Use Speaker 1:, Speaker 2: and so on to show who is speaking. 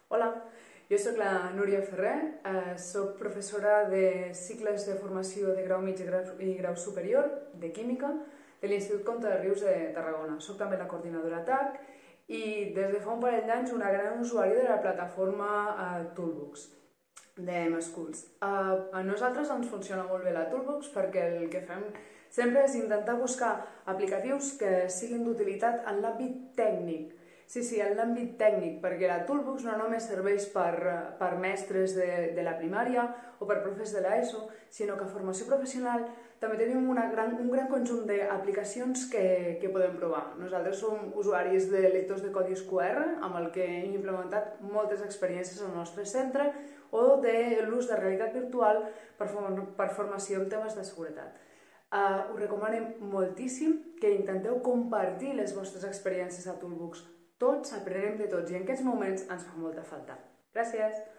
Speaker 1: Hola, jo sóc la Núria Ferrer, sóc professora de cicles de formació de grau mig i grau superior de Química de l'Institut Comte de Rius de Tarragona. Soc també la coordinadora TAC i des de fa un parell d'anys una gran usuària de la plataforma Toolbox de MSchools. A nosaltres ens funciona molt bé la Toolbox perquè el que fem sempre és intentar buscar aplicatius que siguin d'utilitat en l'àmbit tècnic. Sí, en l'àmbit tècnic, perquè la Toolbox no només serveix per mestres de la primària o per profes de l'ESO, sinó que a formació professional també tenim un gran conjunt d'aplicacions que podem provar. Nosaltres som usuaris de lectors de codis QR, amb el que hem implementat moltes experiències al nostre centre, o de l'ús de realitat virtual per formació en temes de seguretat. Us recomanem moltíssim que intenteu compartir les vostres experiències a Toolbox. Tots aprenem de tots i en aquests moments ens fa molta falta. Gràcies!